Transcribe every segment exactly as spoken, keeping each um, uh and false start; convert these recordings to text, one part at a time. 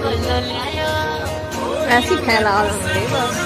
ऐसी फैला रहे बस।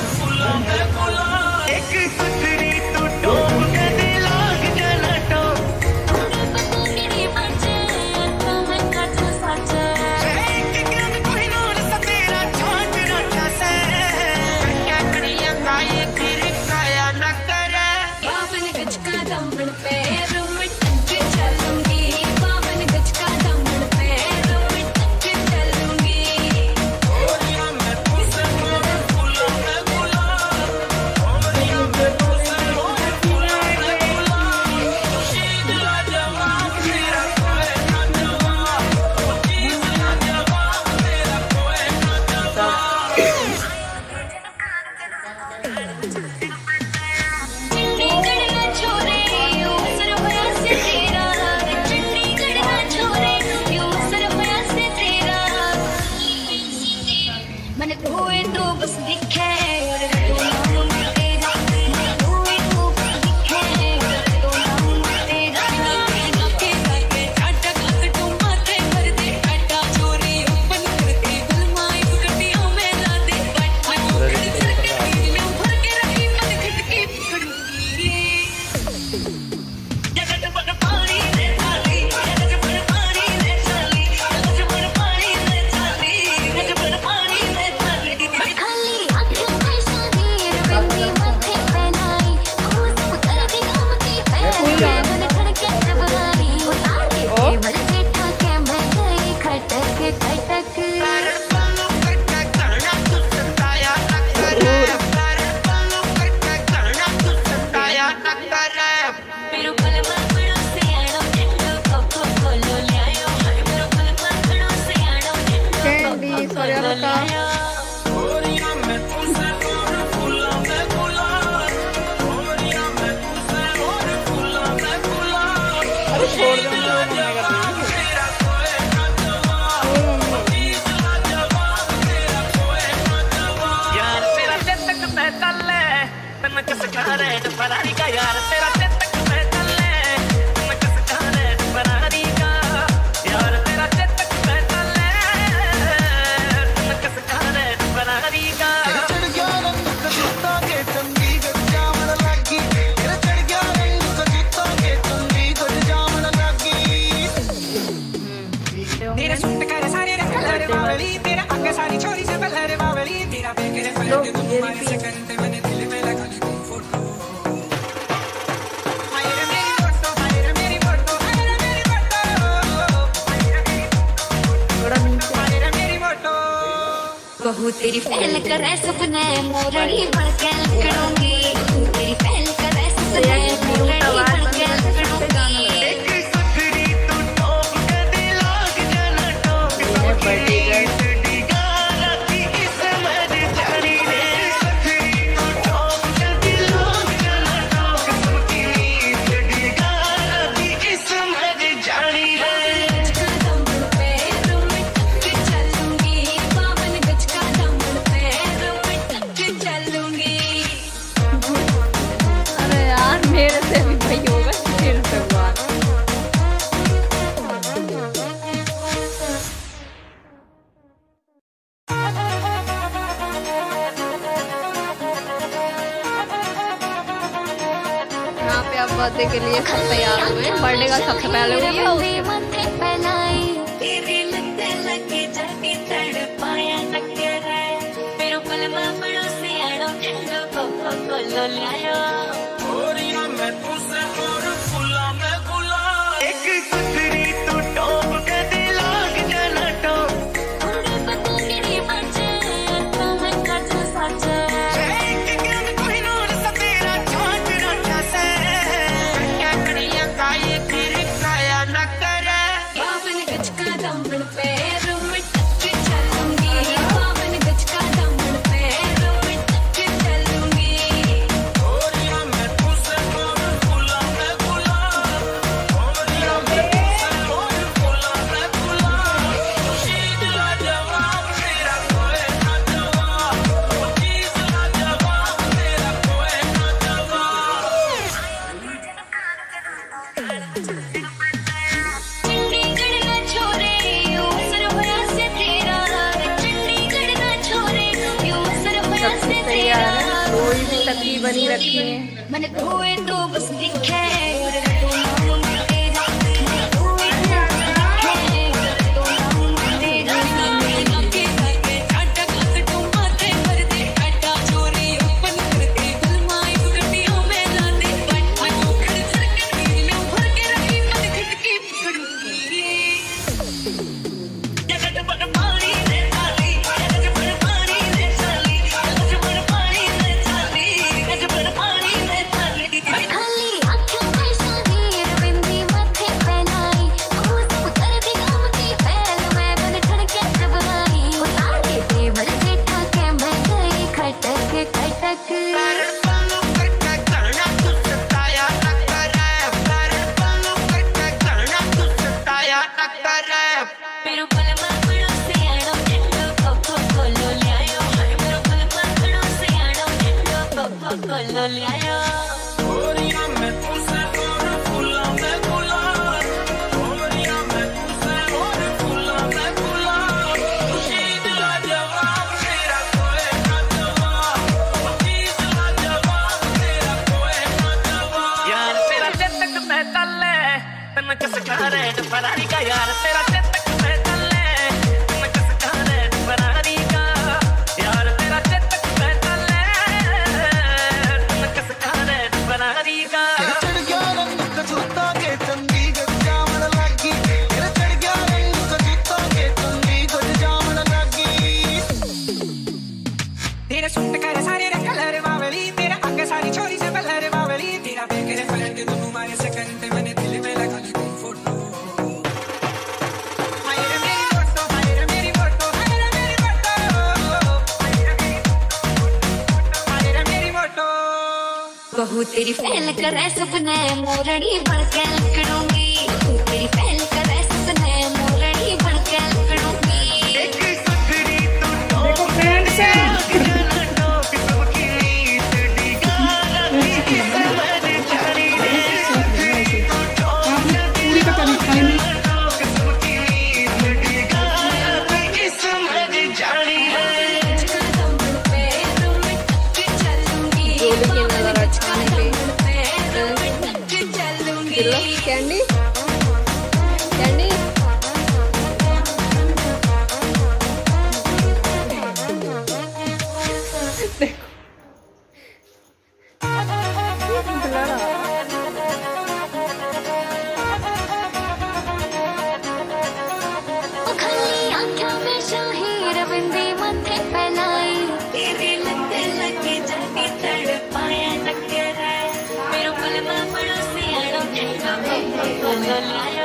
बहू तेरी फैल कर सपने मोरड़ी बढ़ के लकड़ूंगी, तेरी फैल कर सपने मोरड़ी बढ़ के लकड़ूंगी। बर्थडे के लिए सब तैयार हुए। बर्थडे का सबसे पहले हुई है उसके बनी रखी है। मैंने धोए तो बस दिखे फरारी का यार तेरा चेतक में चले मैं किस खाने फरारी का यार तेरा चेतक में चले मैं किस खाने फरारी का चढ़ गया रंग का जूता के चंदी गजामन लगी तेरा चढ़ गया रंग का जूता के चंदी गजामन लगी तेरे सूट करे सारे रे कलर बावली तेरा आगे सारी छोरी से कलर बावली तेरा बेके फरक दोनों मारे से करते मैंने दिल में लगा ली फोटो बहू तेरी फैल करे सपने मोरनी बन के लकड़ूंगी तेरी फैल करे सपने मोरनी बन के लकड़ूंगी देखो फ्रेंड्स पूरी का कभी खाई नहीं कैंडी कैंडी Hallelujah.